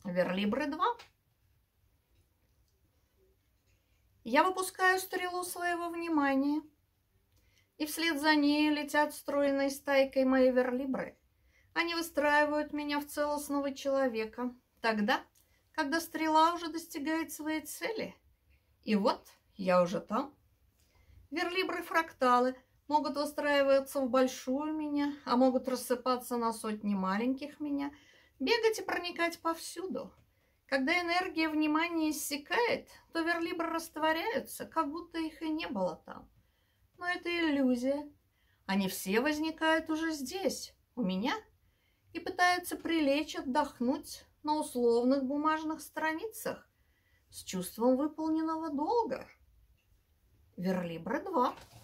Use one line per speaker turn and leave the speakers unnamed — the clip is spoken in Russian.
Верлибры 2. Я выпускаю стрелу своего внимания, и вслед за ней летят стройной стайкой мои верлибры. Они выстраивают меня в целостного человека тогда, когда стрела уже достигает своей цели. И вот я уже там. Верлибры-фракталы могут выстраиваться в большую меня, а могут рассыпаться на сотни маленьких меня, бегать и проникать повсюду. Когда энергия внимания иссякает, то верлибры растворяются, как будто их и не было там. Но это иллюзия. Они все возникают уже здесь, у меня, и пытаются прилечь, отдохнуть на условных бумажных страницах с чувством выполненного долга. Верлибры 2.